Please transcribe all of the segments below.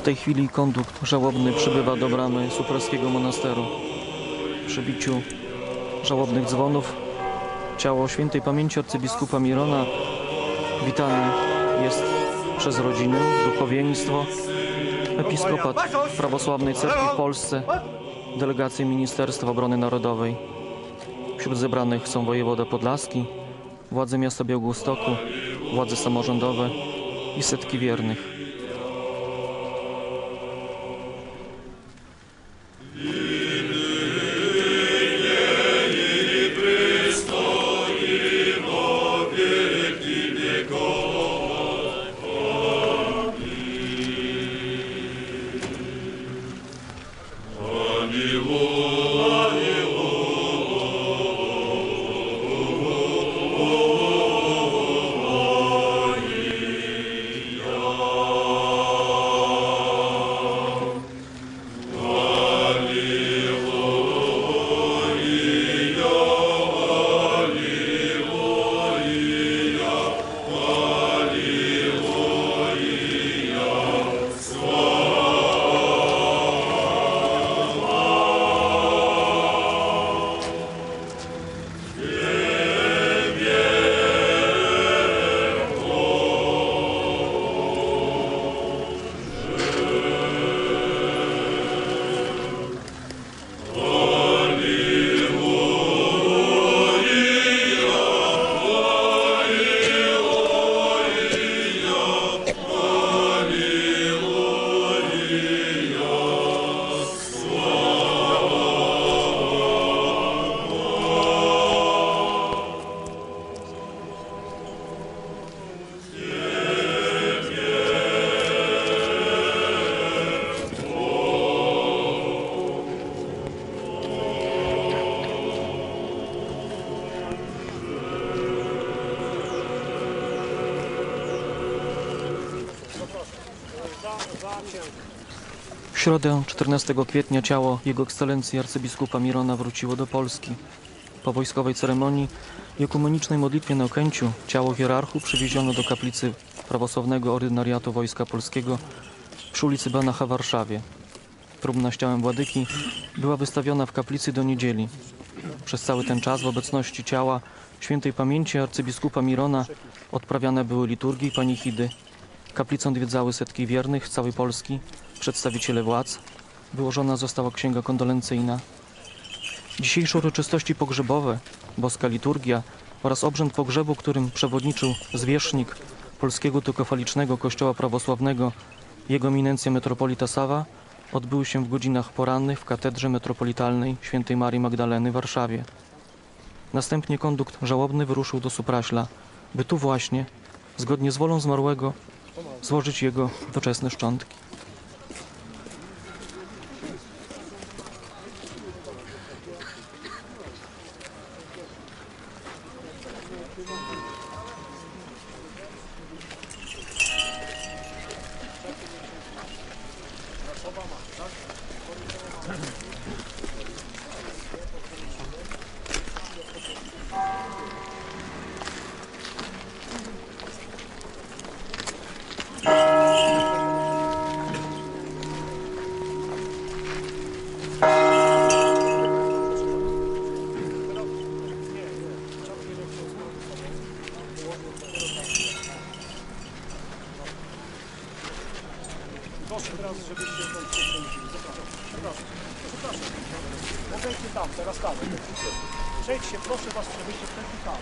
W tej chwili kondukt żałobny przybywa do bramy Supralskiego monasteru. Przy biciu żałobnych dzwonów ciało świętej pamięci arcybiskupa Mirona witane jest przez rodzinę, duchowieństwo, episkopat Prawosławnej Cerkwi w Polsce, delegacje Ministerstwa Obrony Narodowej. Wśród zebranych są wojewoda podlaski, władze miasta Białegostoku, władze samorządowe i setki wiernych. W środę 14 kwietnia ciało Jego Ekscelencji arcybiskupa Mirona wróciło do Polski. Po wojskowej ceremonii i ekumenicznej modlitwie na Okęciu ciało hierarchu przywieziono do kaplicy Prawosławnego Ordynariatu Wojska Polskiego przy ulicy Banacha w Warszawie. Trumna z ciałem władyki była wystawiona w kaplicy do niedzieli. Przez cały ten czas w obecności ciała świętej pamięci arcybiskupa Mirona odprawiane były liturgie i panichidy. Kaplicę odwiedzały setki wiernych z całej Polski, przedstawiciele władz. Wyłożona została księga kondolencyjna. Dzisiejsze uroczystości pogrzebowe, boska liturgia oraz obrzęd pogrzebu, którym przewodniczył zwierzchnik Polskiego Tykofalicznego Kościoła Prawosławnego Jego Eminencja Metropolita Sawa, odbyły się w godzinach porannych w Katedrze Metropolitalnej Świętej Marii Magdaleny w Warszawie. Następnie kondukt żałobny wyruszył do Supraśla, by tu właśnie, zgodnie z wolą zmarłego, złożyć jego doczesne szczątki. Proszę teraz, żebyście stąd przechodzili. Zapraszam. Podejdźcie tam, teraz tam. Przejdźcie, proszę was, żebyście przeszli tam.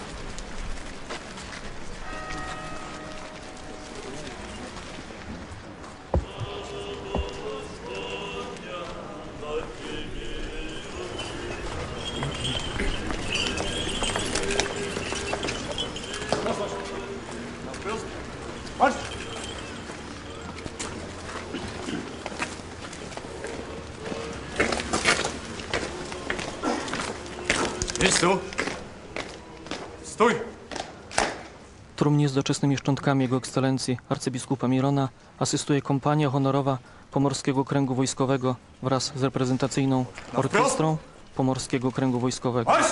Chodź! Idź tu! Stój! Trumnie z doczesnymi szczątkami Jego Ekscelencji arcybiskupa Mirona asystuje kompania honorowa Pomorskiego Okręgu Wojskowego wraz z reprezentacyjną orkiestrą Pomorskiego Okręgu Wojskowego. Chodź!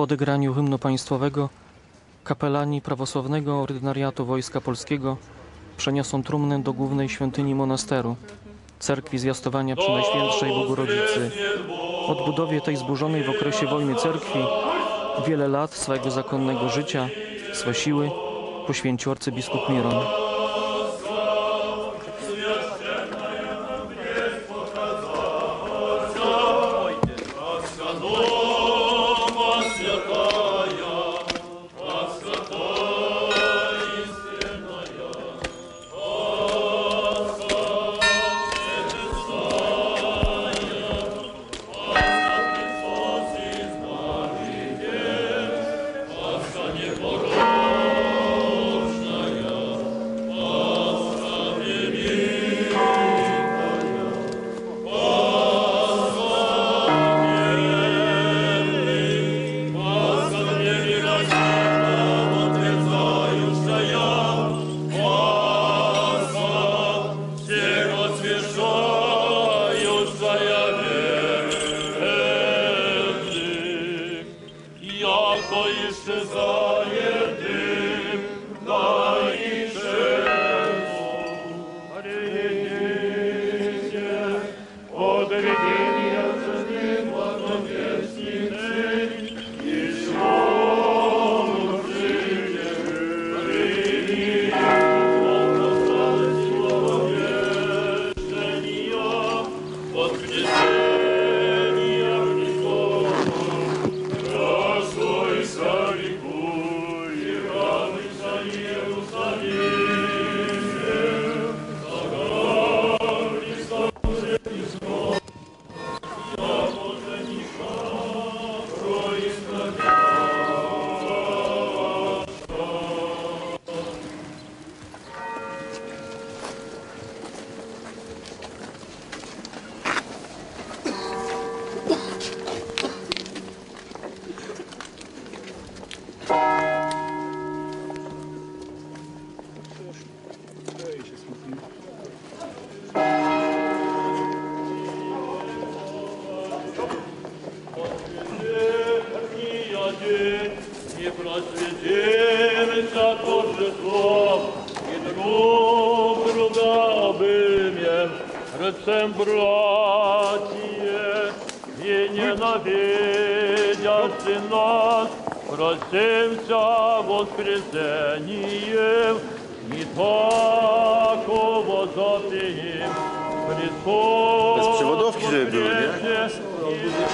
odegraniu hymnu państwowego kapelani prawosławnego ordynariatu Wojska Polskiego przeniosą trumnę do głównej świątyni monasteru, cerkwi Zwiastowania Przenajświętszej Bogorodzicy. Odbudowie tej zburzonej w okresie wojny cerkwi wiele lat swojego zakonnego życia, swe siły poświęcił arcybiskup Miron. Nie prосвятим за торжеством и друг друга обымем, рыцем братья, и ненавидящий нас, просимся воскресением, и такого запием Христос Bez przewodówki, żeby były, nie? воскресе,